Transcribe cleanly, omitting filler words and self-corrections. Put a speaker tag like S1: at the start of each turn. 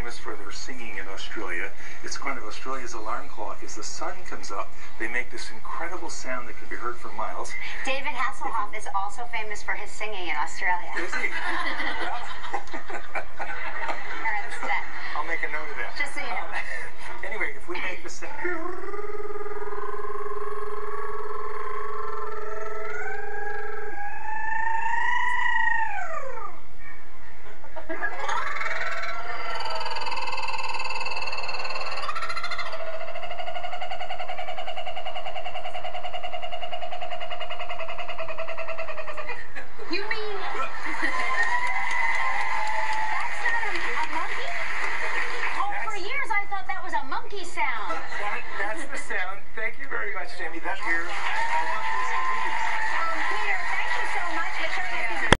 S1: famous for their singing in Australia. It's kind of Australia's alarm clock. As the sun comes up, they make this incredible sound that can be heard for miles.
S2: David Hasselhoff is also famous for his singing in Australia.
S1: Is he? Well,